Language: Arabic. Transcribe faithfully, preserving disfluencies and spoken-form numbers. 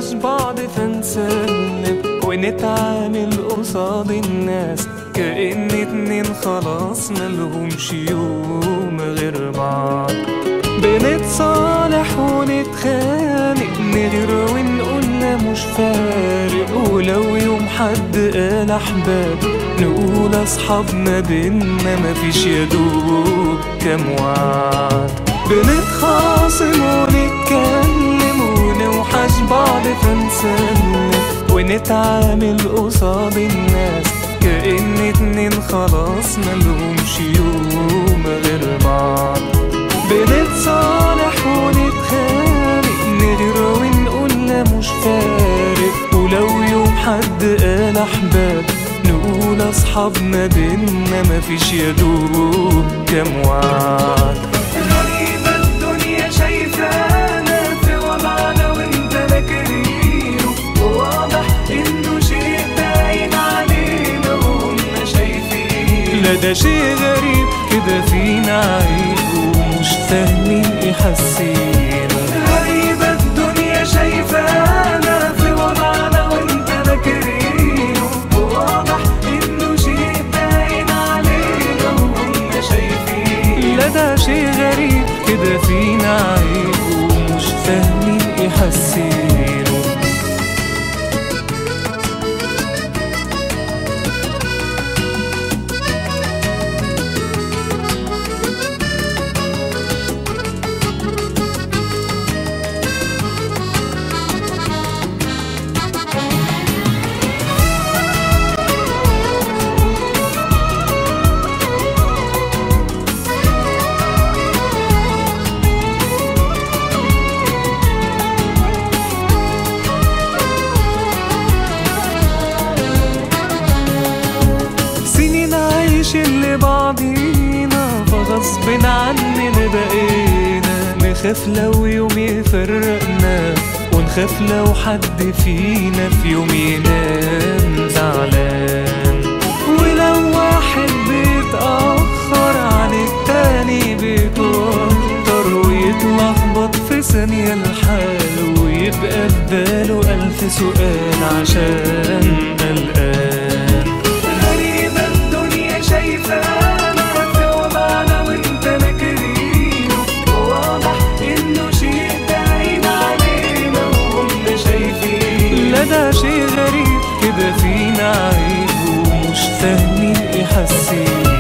نوحش بعض فنسلم ونتعامل قصاد الناس كأن اتنين خلاص ملهمش يوم غير بعض. بنتصالح ونتخانق نغير ونقولنا مش فارق، ولو يوم حد قال احباب نقول اصحابنا بينا مفيش يدوب كام وعد. بنتخاصم ونتكلم ونوحش بعض فنسلم ونتعامل قصاد الناس كأن اتنين خلاص ملهمش يوم غير بعض. بنتصالح ونتخانق نغير ونقولنا مش فارق، ولو يوم حد قال احباب نقول اصحابنا بينا مفيش يدوب كام وعد. غريبة الدنيا شايفانا في وضعنا وانت ناكرينه، وواضح انه شيء باين علينا وهم شايفينه. لا ده شيء غريب كده فينا عيب ومش فاهمين ايه حاسينه. غريبة الدنيا شايفانا في وضعنا وانت ناكرينه، وواضح انه شيء باين علينا وهم شايفينه. لا ده شيء غريب كده فينا عيب ومش فاهمين ايه حاسينه. اللي بعضينا فغصب عننا بقينا نخاف لو يوم يفرقنا، ونخاف لو حد فينا في يوم ينام زعلان. ولو واحد بيتأخر عن التاني بيتوتر ويتلخبط في ثانية الحال، ويبقى في باله ألف سؤال عشان قلقان. شايفانا في وضعنا وانت ناكرينه، وواضح انه شيء باين علينا وهم شايفينه. لا ده شيء غريب كده فينا عيب ومش فاهمين ايه حاسين.